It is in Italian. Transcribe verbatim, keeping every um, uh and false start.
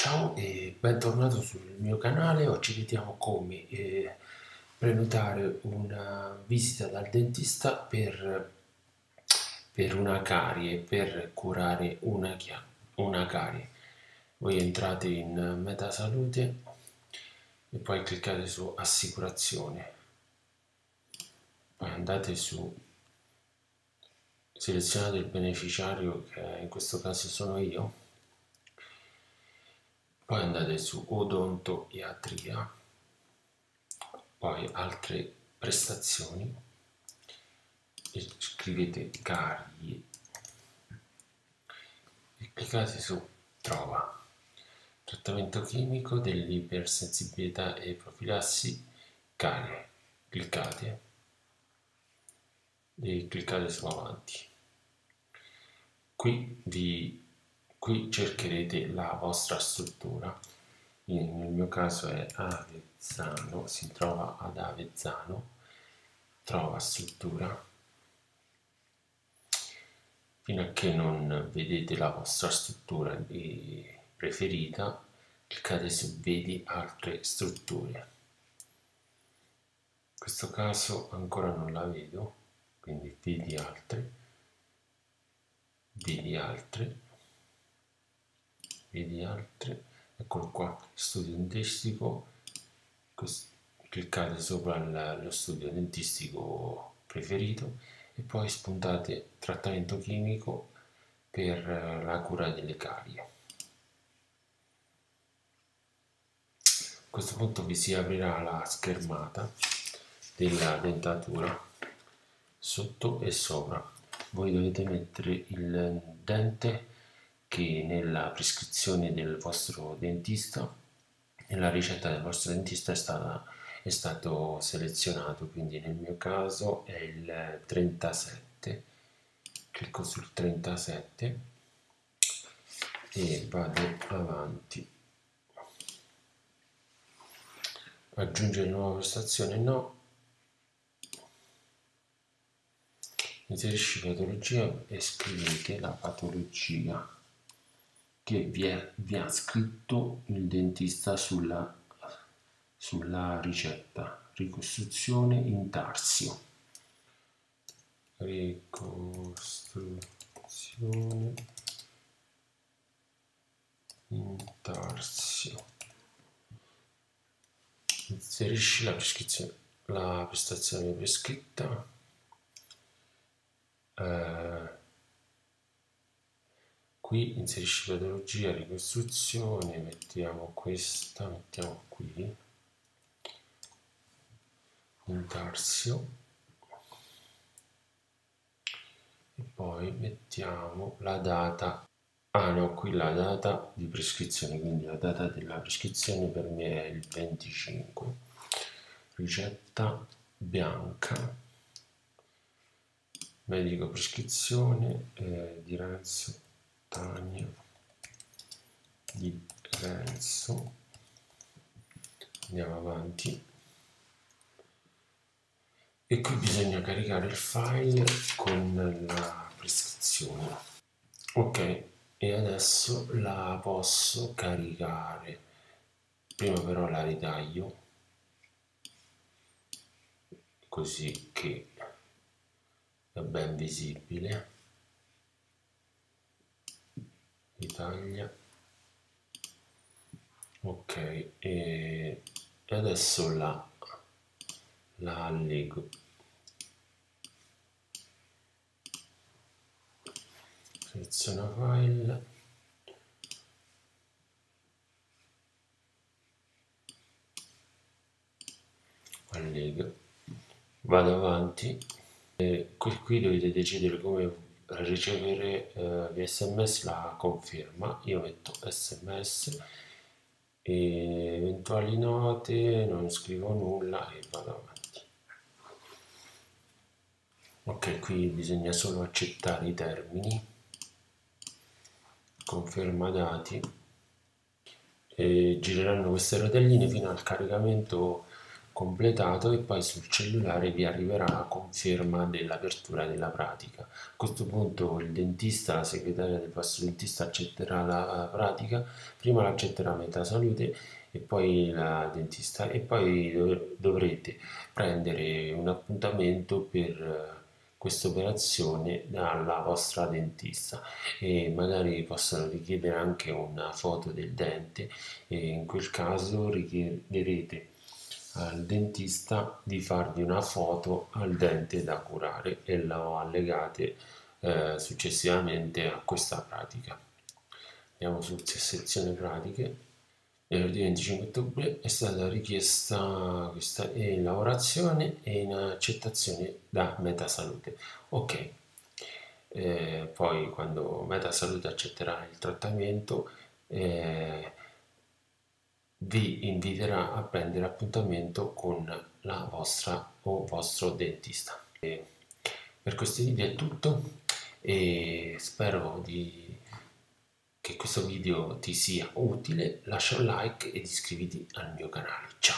Ciao e bentornato sul mio canale. Oggi vediamo come eh, prenotare una visita dal dentista per, per una carie, per curare una, chia- una carie. Voi entrate in Metasalute e poi cliccate su Assicurazione, poi andate su, selezionate il beneficiario che in questo caso sono io. Poi andate su odontoiatria, poi altre prestazioni e scrivete carie e cliccate su trova trattamento chimico dell'ipersensibilità e profilassi carie. Cliccate e cliccate su avanti. Qui, vi, qui cercherete la vostra struttura. Nel mio caso è Avezzano, si trova ad Avezzano, trova struttura. Fino a che non vedete la vostra struttura preferita, cliccate su Vedi altre strutture. In questo caso ancora non la vedo, quindi Vedi altre, Vedi altre, Vedi altre. Eccolo qua, studio dentistico, cliccate sopra lo studio dentistico preferito e poi spuntate trattamento chimico per la cura delle carie. A questo punto vi si aprirà la schermata della dentatura sotto e sopra. Voi dovete mettere il dente che nella prescrizione del vostro dentista, nella ricetta del vostro dentista è, stata, è stato selezionato, quindi nel mio caso è il trentasette. Clicco sul trentasette e vado avanti. Aggiungere nuova prestazione no. Inserisci patologia e scrivete la patologia che vi, è, vi ha scritto il dentista sulla, sulla ricetta. Ricostruzione intarsio. Ricostruzione intarsio. Inserisci la prescrizione, la prestazione prescritta. Eh, qui inserisci patologia, ricostruzione, mettiamo questa, mettiamo qui, intarsio, e poi mettiamo la data, ah no, qui la data di prescrizione, quindi la data della prescrizione per me è il venticinque, ricetta bianca, medico prescrizione eh, di Renzo Tania di Renzo. Andiamo avanti e qui bisogna caricare il file con la prescrizione. Ok, e adesso la posso caricare. Prima però la ritaglio così che è ben visibile. Italia. Ok, e adesso la, la allego. Seleziona file. Allego. Vado avanti. E qui, qui dovete decidere come ricevere eh, via sms la conferma. Io metto sms e eventuali note, non scrivo nulla e vado avanti. Ok, qui bisogna solo accettare i termini, conferma dati, e gireranno queste rotelline fino al caricamento completato e poi sul cellulare vi arriverà la conferma dell'apertura della pratica. A questo punto il dentista, la segretaria del vostro dentista accetterà la pratica, prima l'accetterà Metasalute e poi la dentista, e poi dovrete prendere un appuntamento per questa operazione dalla vostra dentista e magari possono richiedere anche una foto del dente, e in quel caso richiederete al dentista di farvi una foto al dente da curare e lo allegate eh, successivamente a questa pratica. Andiamo su sezione pratiche. Venerdì venticinque ottobre è stata richiesta questa in lavorazione e in accettazione da Metasalute. Ok, eh, poi quando Metasalute accetterà il trattamento eh, vi inviterà a prendere appuntamento con la vostra o vostro dentista. E per questo video è tutto e spero di che questo video ti sia utile, lascia un like ed iscriviti al mio canale. Ciao!